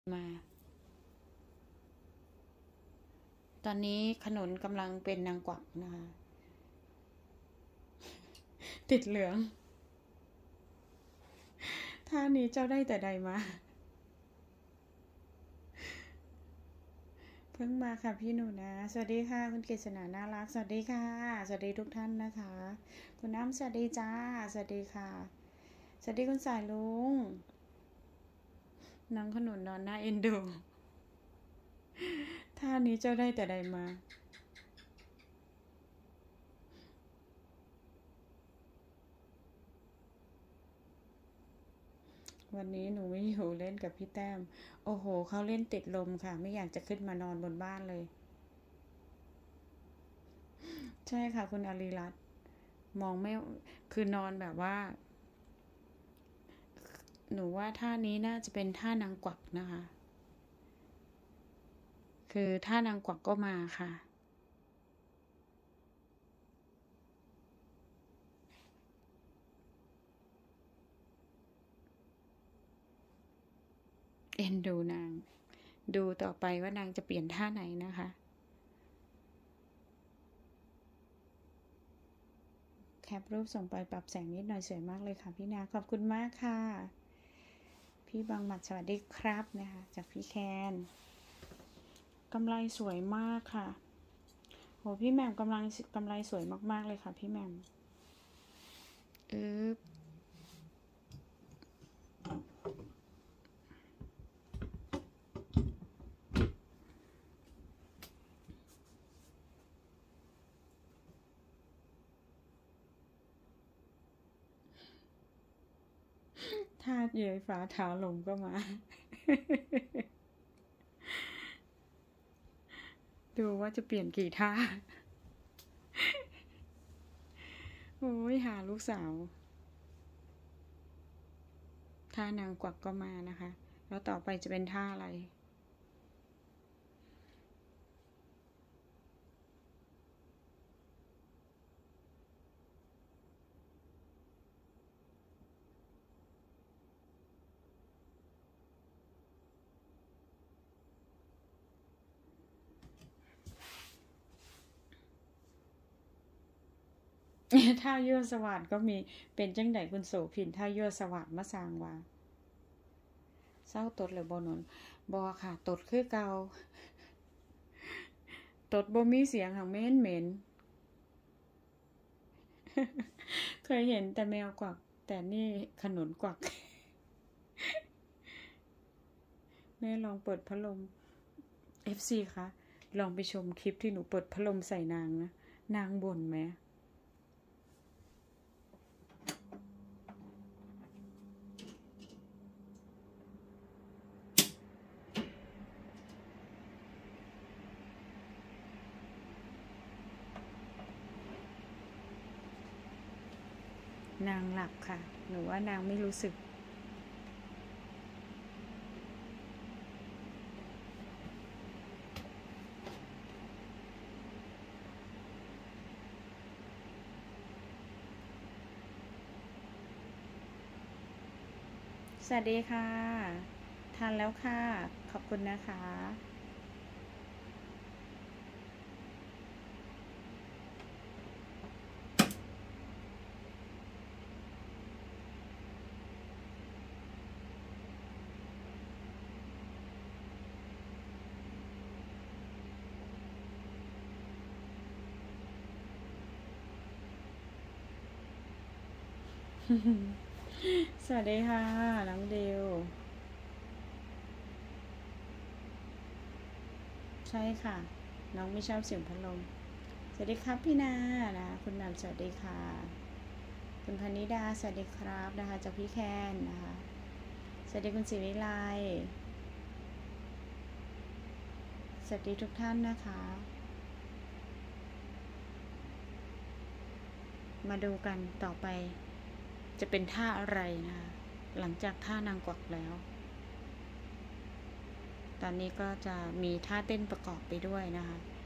มาตอนนี้ขนุนกำลังเป็นนางกวักนะคะติดเหลืองท่านี้เจ้าได้แต่ใดมาเพิ่งมาค่ะพี่หนูนะสวัสดีค่ะคุณกฤษณาน่ารักสวัสดีค่ะสวัสดีทุกท่านนะคะคุณน้ำสวัสดีจ้าสวัสดีค่ะสวัสดีคุณสายลุงน้องขนุนนอนหน้าเอ็นดูท่านี้เจ้าได้แต่ใดมาวันนี้หนูไม่อยู่เล่นกับพี่แต้มโอ้โหเขาเล่นติดลมค่ะไม่อยากจะขึ้นมานอนบนบ้านเลยใช่ค่ะคุณอารีรัตน์มองไม่คือนอนแบบว่าหนูว่าท่านี้น่าจะเป็นท่านางกวักนะคะคือท่านางกวักก็มาค่ะเอ็นดูนางดูต่อไปว่านางจะเปลี่ยนท่าไหนนะคะแคปรูปส่งไปปรับแสงนิดหน่อยสวยมากเลยค่ะพี่นาขอบคุณมากค่ะพี่บางหมัดสวัสดีครับนะคะจากพี่แคนกำไรสวยมากค่ะโหพี่แหม่มกำไรสวยมากๆเลยค่ะพี่แหม่มท่าเย้ยฟ้าเท้าลมก็มา ดูว่าจะเปลี่ยนกี่ท่าโอ้ยหาลูกสาวท่านางกวักก็มานะคะแล้วต่อไปจะเป็นท่าอะไรท่ายั่วสวัสดก็มีเป็นจังไดคุณโสภินท่ายั่วสวัสดมาสร้างว่าเศร้าตดหรือบนนบอค่ะตดคือเกาตดบ่มีเสียงของเหม็นเคยเห็นแต่แมวกวักแต่นี่ขนุนกวักแม่ลองเปิดพัดลม FC คะลองไปชมคลิปที่หนูเปิดพัดลมใส่นางนะนางบ่นไหมนางหลับค่ะหนูว่านางไม่รู้สึกสวัสดีค่ะทานแล้วค่ะขอบคุณนะคะสวัสดีค่ะน้องเดวใช่ค่ะน้องไม่ชอบเสียงพัดลมสวัสดีครับพี่นานะคุณแหม่มสวัสดีค่ะคุณพนิดาสวัสดีครับนะคะจากพี่แคนนะคะสวัสดีคุณศิวิไลสวัสดีทุกท่านนะคะมาดูกันต่อไปจะเป็นท่าอะไรนะคะหลังจากท่านางกวักแล้วตอนนี้ก็จะมีท่าเต้นประกอบไปด้วยนะคะ